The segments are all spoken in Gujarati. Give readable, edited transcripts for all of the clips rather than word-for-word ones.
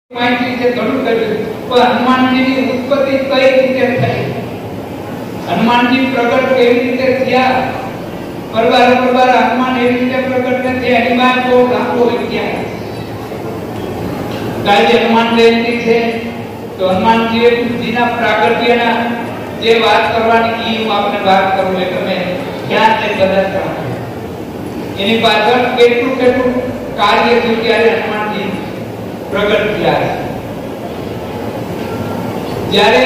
માહિતી છે ઘણું કર્યું, પણ હનુમાનજીની ઉત્પત્તિ કઈ રીતે થઈ, હનુમાનજી પ્રગટ કેવી રીતે થયા, પરવાર હનુમાન એવી રીતે પ્રગટ થયા, એની માં બહુ લાંબો ઇતિહાસ. કાલે હનુમાન જયંતિ છે તો હનુમાનજીના પ્રાગટ્યના જે વાત કરવાની એ હું આપને વાત કરું એટલે મેં ક્યાં તે બધા એની પાછળ કેટલું કાર્ય થયું ત્યારે હનુમાનજી પ્રગટ થયા. જ્યારે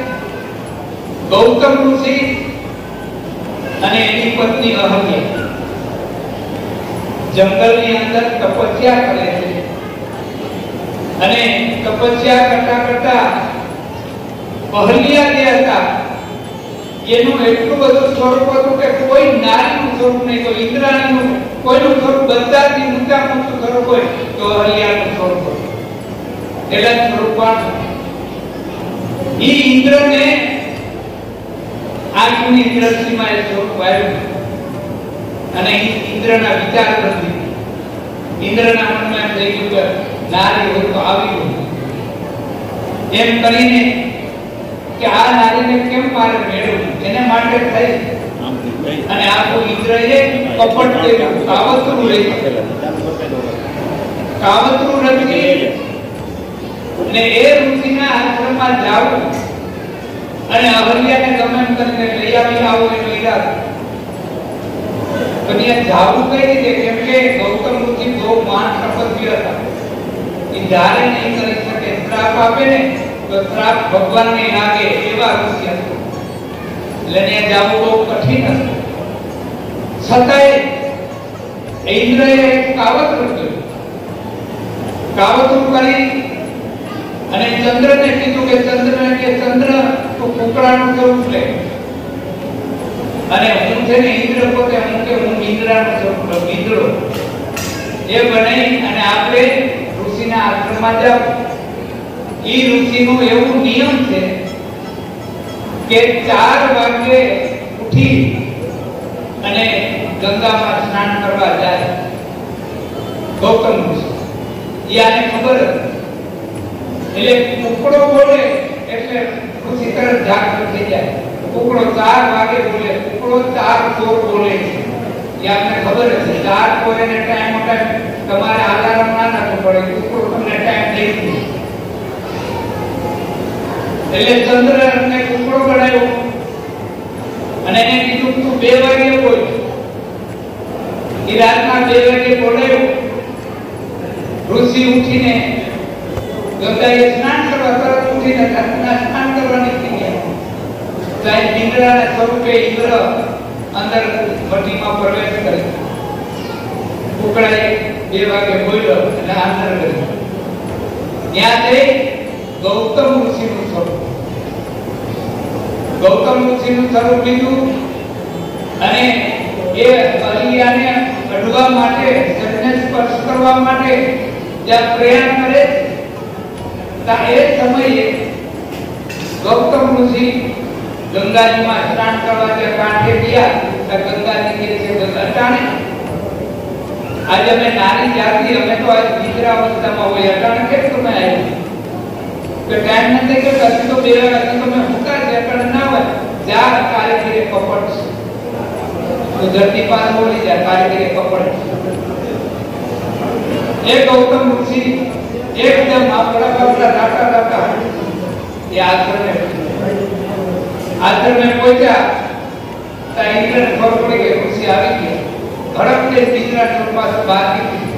ગૌતમ ઋષિ અને એની પત્ની અહલ્યા જંગલની અંદર તપસ્યા કરે છે અને તપસ્યા કરતા અહલ્યા જે હતા એનું એટલું બધું સ્વરૂપ હતું કે કોઈ નારીનું સ્વરૂપ નહીં, કોઈ ઇન્દ્રાણીનું કોઈનું સ્વરૂપ, બધાથી ઊંચું સ્વરૂપ હોય તો અહલ્યાનું સ્વરૂપ હોય. એટલા સ્વરૂપવાન ઈ ઇન્દ્રને આંખની દ્રષ્ટિમાં એ સ્વરૂપ આવ્યું અને ઇન્દ્રના વિચાર નથી. ઇન્દ્રના મનમાં થઈ ગયું કે નારી હોય તો આવી હોય એમ કરીને કે આ નારીને કેમ મારે મેળવવું, એને માટે થઈ અને આખું ઇન્દ્રએ કપટ કર્યું, કાવતરું રચી અને એ ઋષિના આશ્રમમાં જાવું અને અહલ્યાને ગમે એમ કરીને લઈ આવી આવો એનો ઈરાદો. પણ ત્યાં જાવું કઈ રીતે, કેમ કે ગૌતમ ઋષિ બહુ મહાન તપસ્વી હતા, એ ધારે નહીં કરી શકે, શ્રાપ આપે ને તો શ્રાપ ભગવાનને લાગે એવા ઋષિ હતા, એટલે ત્યાં જાવું બહુ કઠિન હતું. છતાંય ઇન્દ્રએ કાવતરું કર્યું, કાવતરું કરી અને ચંદ્રને કીધું કે ચંદ્ર તો કુકડાનું સ્વરૂપ લે અને હું છે ને ઇન્દ્ર પોતે હું ઇન્દ્રાનું સ્વરૂપ લઉં, ઇન્દ્રો એ બનાવી અને આપણે ઋષિના આશ્રમમાં જાવ. એ ઋષિનું એવું નિયમ છે કે 4 વાગે ઉઠી અને ગંગામાં સ્નાન કરવા જાય. ગૌતમ ઋષિ યાને ખબર હતી એટલે કુકડો બોલે એટલે ઋષિ તરત જાગૃત થઈ જાય. કુકડો 4 વાગે બોલે, કુકડો 4 ચોર બોલે છે એ આપને ખબર છે. 4 ચોરને ટાઈમ તમારે અલાર્મ ના નાખવું પડે, કુકડો તમને ટાઈમ દે એટલે ચંદ્ર ને કુકડો બનાવ્યો અને એને કીધું તું 2 વાગે બોલ. એ રાતના 2 વાગે બોલાયો. ઋષિ ઉઠીને ગંગાએ સ્નાન કરવા તરત ઉઠીને સ્નાન કરવા નીકળી ગયા. ત્યાં ઇન્દ્રના સ્વરૂપે ઇન્દ્ર અંદર ભટ્ટીમાં પ્રવેશ કર્યો. કુકડાએ 2 વાગે બોલ્યો એટલે આંતર કર્યો. ત્યાં જઈ ગૌતમ ઋષિનું સ્વરૂપ, ગૌતમ ઋષિનું સ્વરૂપ લીધું અને એ અહલ્યાને અડવા માટે, જનને સ્પર્શ કરવા માટે જ્યાં પ્રયાણ કરે ત્યાં એ સમયે ગૌતમ ઋષિ ગંગાજીમાં સ્નાન કરવા જે કાંઠે ગયા ત્યાં ગંગાજી કે છે અટાણે આજે અમે નારી જાતિ, અમે તો આજ વિદ્રાવસ્થામાં હોય, અટાણે કેમ તમે આવ્યું કે ટાઈમ નથી કે કશું તો 2 વાગ્યા તમે હુકા છે અટાણે ના હોય જા કારીગીરે કપટ તો ધરતી પાસ બોલી જાય કારીગીરે કપટ. એ ગૌતમ ઋષિ એકદમ આપડા રાટા એ આશ્રમે પહોંચ્યા. ત્યાં ઇન્દ્રને ખબર પડી કે ઋષિ આવી ગયા. હડકતે ઇન્દ્રના સ્વરૂપમાં બહાર નીકળી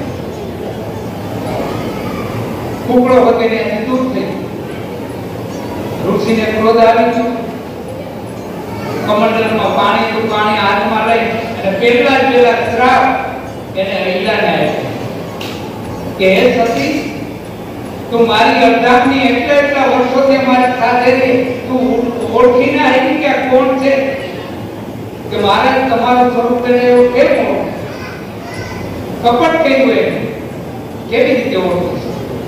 કુકડો વગેરે દૂર થઈ. ઋષિને ક્રોધ આવી ગયો. કમંડલમાં પાણી હાથમાં લઈ અને પેલા શ્રાપ એને અહિલાને આપ્યો કે હે સતી, તું મારી અર્ધાંગની એટલા વર્ષોથી મારી સાથે રહી, તું ઓળખી ના આવી કે કોણ છે કે મારે તમારું સ્વરૂપ એને એવું કેમ ઓળખ, કપટ કર્યું એને કેવી રીતે ઓળખું?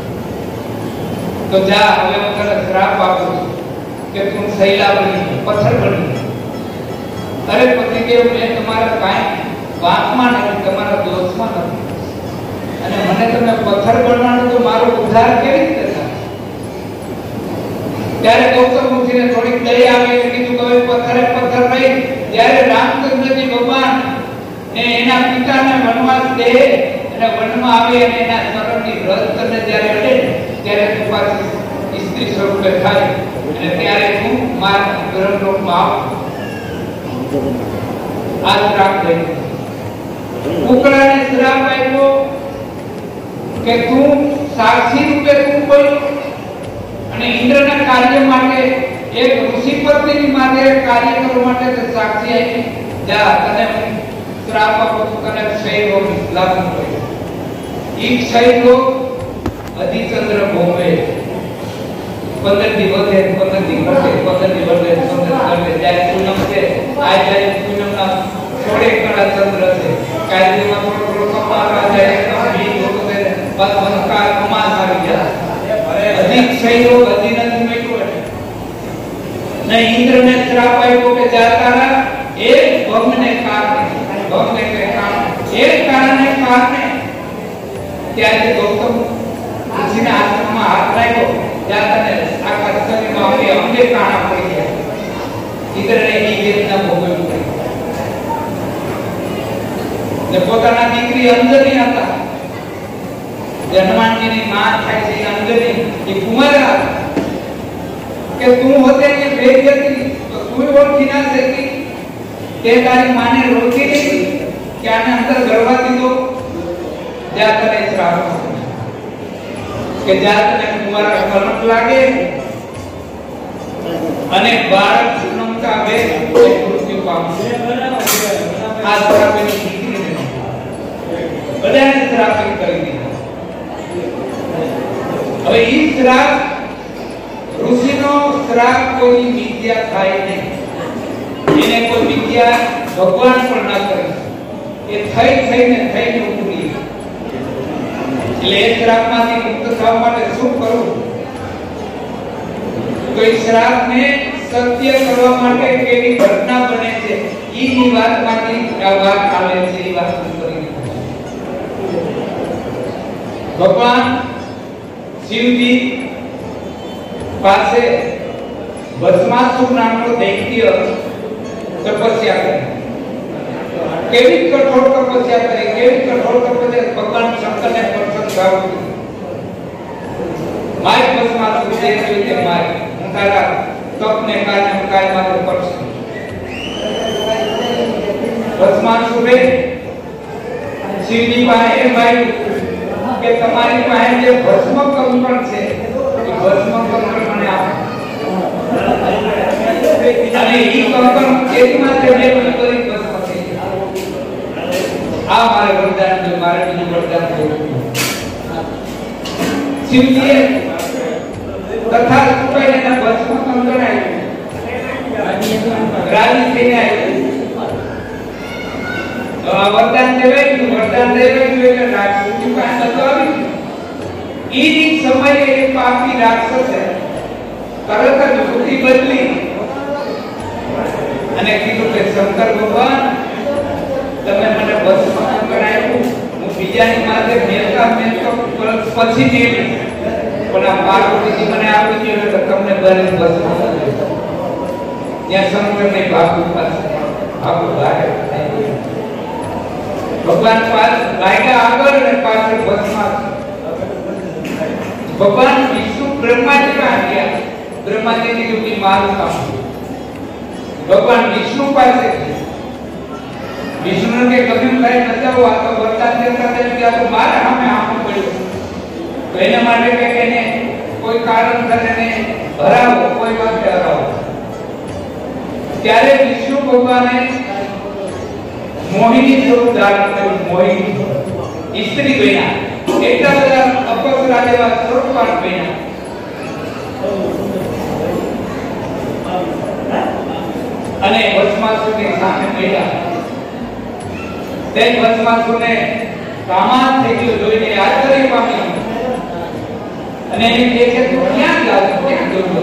તો જા હવે હું તને શ્રાપ આપું છું કે તું શૈલા બની, પથ્થર બની. અરે પતિદેવ, મેં તમારા કાંઈ વાંકમાં નથી, તમારા દોષમાં નથી અને મને તમે પથ્થર બનવાનું તો મારો ઉદ્ધાર કેવી રીતે થાય? ત્યારે ગૌતમ ઋષિને થોડીક દયા આવી એટલે કીધું કે હવે પથ્થરે પથ્થર નહીં. જ્યારે રામચંદ્રજી ભગવાન ને એના પિતાને વનવાસ દે અને વનમાં આવે અને એના ચરણની રજ તને જ્યારે અડે ત્યારે તું પાછી સ્ત્રી સ્વરૂપે થાય અને ત્યારે તું મારા બ્રહ્મલોકમાં આવ. આ શ્રાપ દઈ કુકડાને શ્રાપ આપ્યો કે તું સાક્ષી રૂપે તું બોલ અને ઇન્દ્રના કાર્ય માટે એક ઋષિ પત્નીની માટે કાર્ય કરવા માટે તે સાક્ષી આવી. જા તને શ્રાપ આપો તને ક્ષય રોગ લાગુ પડે. ઈ ક્ષય રોગ અધિચંદ્ર ભોમે 15 દી વધે 15 દી ઘટે 15 દી વધે 15 ઘટે. જ્યારે પૂનમ છે આ જ્યારે પૂનમના 16 કળા ચંદ્ર છે કાયદેમાં થોડો કમાર આ જાય બી લોકો તે બસ મનકા કમાસ આવી જાય. અધિક ક્ષય રોગ અધિનંદ મેટો ને ઇન્દ્રને શ્રાપ આપ્યો કે જા તારા એક ભંગને કારણે ત્યારે ગૌતમ ઋષિના આશ્રમમાં હાથ રાખ્યો ત્યાં તને આખા શરીરમાં અંગે કાણા પડી ગયા. ઇન્દ્રને એ વેદના ભોગવવી પડી ને પોતાના દીકરી અંજની હતા જે હનુમાનજીની માં થાય છે અંજની એ કુમારા કે તું હોતે કે ભેગ હતી તો તું ઓળખી ના શકી તે તારી માને રોકી દીધી કે આને અંદર ગળવા દીધો. જ્યાં તને શ્રાપ કે જ્યાં તને કુમારા કલંક લાગે અને બાળક જન્મતા બે મૃત્યુ પામશે. આ શ્રાપની દીકરીને બધાને શ્રાપિત કરી દીધા. હવે ઈ શ્રાપ ઋષિનો શ્રાપ કોઈ વિદ્યા થાય નહીં. એને કોઈ વિદ્યા ભગવાન પણ ના કરે. એ થઈને ઉપડી. એટલે એ શ્રાપમાંથી મુક્ત થવા માટે શું કરવું? તો એ શ્રાપને સત્ય કરવા માટે કેવી ઘટના બને છે ઈની વાતમાંથી આ વાત આવે છે. એ વાત કરી ભગવાન શિવજી પાસે ભસ્માસુર નામનો દૈત્ય તપસ્યા કરી. કેવી કઠોર તપસ્યા કરી ભગવાન શંકરને પ્રસન્ન થયું. માય ભસ્માસુર જે રીતે માય હું તારા તપને કારણે હું કાય મારો પરસન. ભસ્માસુરે શિવજી પાસે માગ્યું કે તમારી પાસે જે ભસ્મ કંકણ છે એ ભસ્મ કંકણ મને આપો. અને ઈ કંકણ એકમાં તે બે કરી ભસ્મ થઈ જાય. આ મારે વરદાન છે. મારે બીજું વરદાન છે. શિવજીએ તથા સુપાઈને ભસ્મ કંકણ આપ્યું. રાજી થઈને આવ્યું. વરદાન દેવાયું એટલે રાક્ષસની પાસે બતાવી. ઈ સમયે એક પાપી રાક્ષસે તરત જ બુદ્ધિ બદલી અને કીધું કે શંકર ભગવાન તમે મને ભસ્મ કરાવ્યું હું બીજાની માથે મેલકા પછી નહીં પણ આ પાર્વતીજી મને આપી દીધું એટલે તમને બને ભસ્મ ત્યાં શંકરને બાપુ પાસે બાપુ ભારે ભગવાન પાસે લાગ્યા આગળ અને પાછળ ભસ્મ. ભગવાન વિષ્ણુ બ્રહ્માજી પાસે ગયા. બ્રહ્માજી કીધું કે મારું કામ. ભગવાન વિષ્ણુ પાસે વિષ્ણુને કે ગમે થાય ન જાવ આ તો વરદાન દેતા તે કે આ તો મારે સામે આપવું પડ્યું. તો એના માટે કે એને કોઈ કારણ કરીને હરાવો કોઈ વાતે હરાવો. ત્યારે વિષ્ણુ ભગવાને મોહિની સ્વરૂપ ધારણ કર્યું. મોહિની સ્ત્રી બન્યા. એટલા બધા અપ્સરા જેવા સ્વરૂપવાન બન્યા. અને ભસ્માસુરની સામે પડ્યા. તે ભસ્માસુરને કામાત થઈ ગયો જોઈને આશ્ચર્ય પામ્યો અને એને કહે છે તું ક્યાં ગયો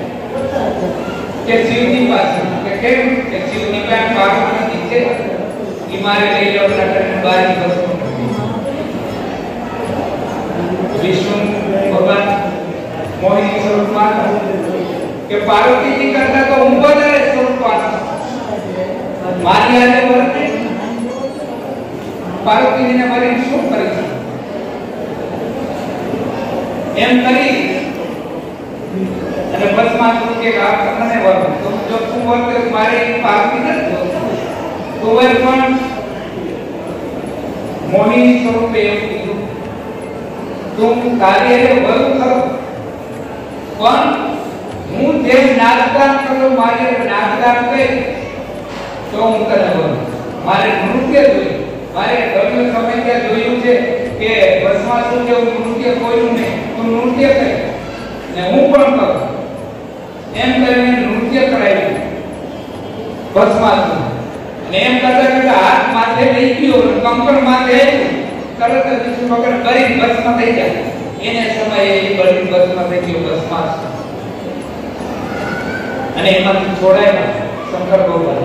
કે શિવજી પાસે. કે કેમ? કે શિવજી પાસે પાર્વતી છે ઈ મારે લઈ જાવ નટને બારી ભસ્મ. વિષ્ણુ ભગવાન મોહિની સ્વરૂપમાં કે પાર્વતીજી કરતા તો હું વધારે સ્વરૂપવાન મારી આજે વર્તે પાર્વતીજીને મારી શું કરી એમ કરી અને બસમાં શું કે આ તમને વર્તે તો જો તું વર્તે મારે પાર્વતી નથી તો એ પણ મોહિની સ્વરૂપે એવું કીધું તું કાર્ય વરુ કરો પણ હું જેમ નાચદાન કરું મારે નાચદાન કરી તો હું તને વરુ મારે નૃત્ય જોયું મારે ગમ્યું સમય ત્યાં જોયું છે કે બસમાં શું જેવું નૃત્ય કોઈનું નહીં તું નૃત્ય કરે ને હું પણ કરું એમ કરીને નૃત્ય કરાવ્યું બસમાં શું ને એમ કરતા કરતા હાથ માથે લઈ ગયો કંકણ માથે તરત જ વિષ્ણુ ભગવાન કરી બસમાં થઈ જાય એને સમયે એ બળી બસમાં થઈ ગયો બસમાં અને એમાંથી છોડાય શંકર ભગવાન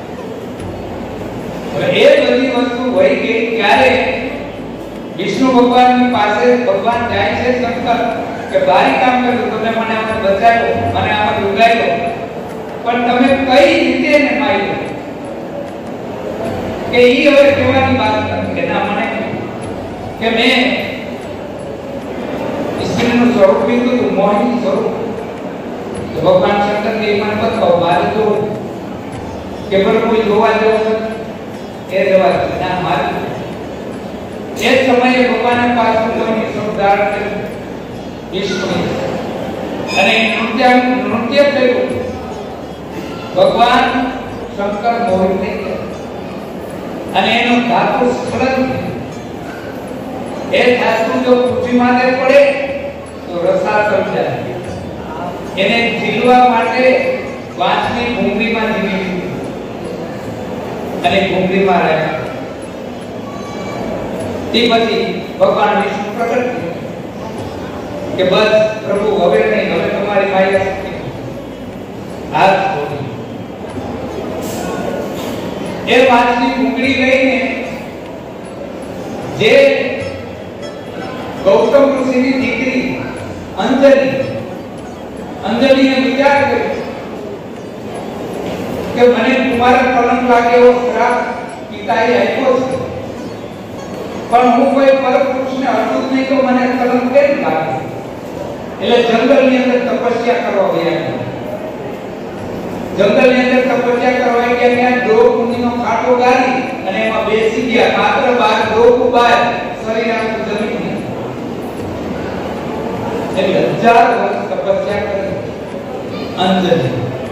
એ બધી વસ્તુ વહી ગઈ ત્યારે વિષ્ણુ ભગવાનની પાસે ભગવાન જાય છે શંકર કે ભારી કામ કર્યું તમે મને આમાં બચાવ્યો મને આમાં ડૂબાયો પણ તમે કઈ રીતે એને માર્યો કે ઈ હવે કહેવાની વાત નથી કે ના મને કે મેં ઈશ્વરનું સ્વરૂપ લીધું હતું મોહિની સ્વરૂપ તો ભગવાન શંકર કે મને બતાવો મારે તો કે પણ કોઈ જોવા જેવું એ જવા ના મારે એ સમયે ભગવાને પાછું જોઈને સ્વરૂપ ધારણ કર્યું વિષ્ણુ અને નૃત્ય કર્યું ભગવાન શંકર મોહિત થઈ ગયા અને એનો ધાતુ સ્ખલન એ ધાતુ જો પૃથ્વી માથે પડે તો રસાતળ જાય એને જીલવા માટે વાંસની ભૂંગળીમાં જીવી અને ભૂંગળીમાં રહે તે પછી ભગવાન વિષ્ણુ પ્રગટ થયા કે બસ પ્રભુ હવે નહીં હવે તમારી માયા શક્તિ હાથ છોડી એ વાંસની ભૂંગળી લઈને જે ગૌતમ ઋષિની દીકરી અંજલિને વિચાર કર્યો કે મને તમારા કલંક લાગે એવો શ્રાપ પિતાએ આપ્યો છે પણ હું કોઈ પરપુરુષને અડું નહીં તો મને કલંક કેમ લાગે એટલે જંગલની અંદર તપસ્યા કરવા ગયા જંગલની અંદર તપસ્યા કરવા ગયા ત્યાં ડોક મુનિનો ખાટો ગાળી અને એમાં બેસી ગયા માત્ર 12 ડોક ઉભા શરીર આખું જમીન એટલે 1000 વર્ષ તપસ્યા કરી અંજલિ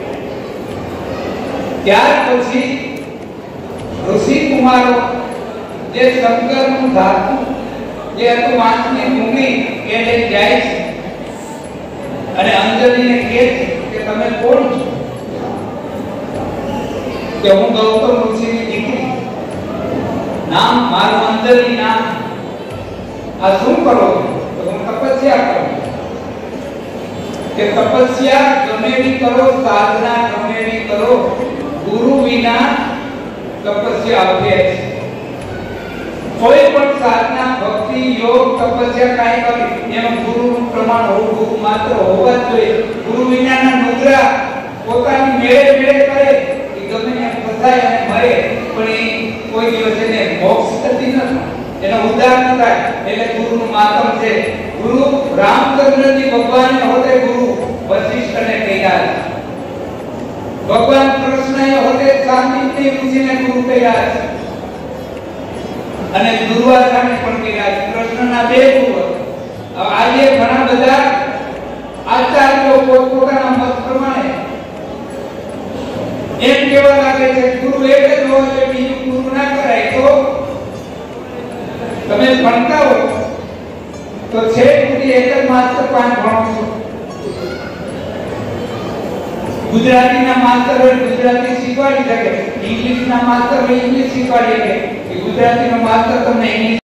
ત્યાર પછી ઋષિ કુમારો જે શંકરનું ધાતુ જે હતું વાંસની ભૂમિ એ લઈ જાય છે અને અંજલિને કહે છે કે તમે કોણ છો કે હું ગૌતમ ઋષિની દીકરી નામ મારું અંજલિ નામ આ શું કરો તો હું તપસ્યા કરું કે તપસ્યા ગમે એવી કરો સાધના ગમે એવી કરો ગુરુ વિના તપસ્યા અવ્યય છે કોઈ પણ સાધના ભક્તિ યોગ તપસ્યા કાઈ કરી એમાં ગુરુનું પ્રમાણ હોવું ગુરુ માત્ર હોવા જ જોઈએ ગુરુ વિનાના નુગ્રા પોતાની મેળે કરે એ ગમે એમ ફસાય અને મરે પણ એ કોઈ દિવસ એને મોક્ષ થતી નથી એનો ઉદ્ધાર ન થાય એટલે ગુરુનું માતમ છે ગુરુ રામચંદ્રજી ભગવાન હોતે ગુરુ વશિષ્ઠને કહ્યા ભગવાન કૃષ્ણએ હોતે સાંદીપની ઋષિને ગુરુ કહ્યા અને દુર્વાસાને પણ કહ્યા કૃષ્ણના બે ગુરુ આજે ઘણા બધા આચાર્યો પોતપોતાના મત પ્રમાણે એમ કહેવા લાગે છે ગુરુ એક જ હોય છે બીજું ગુરુ ના કરાય તો તમે ભણતા હો તો છેક સુધી એક જ માસ્ટર પાસે ભણો છો ગુજરાતીના માસ્ટર હોય ગુજરાતી શીખવાડી શકે ઇંગ્લિશના માસ્ટર હોય ઇંગ્લિશ શીખવાડી શકે ગુજરાતીનો માસ્ટર તમને ઇંગ્લિશ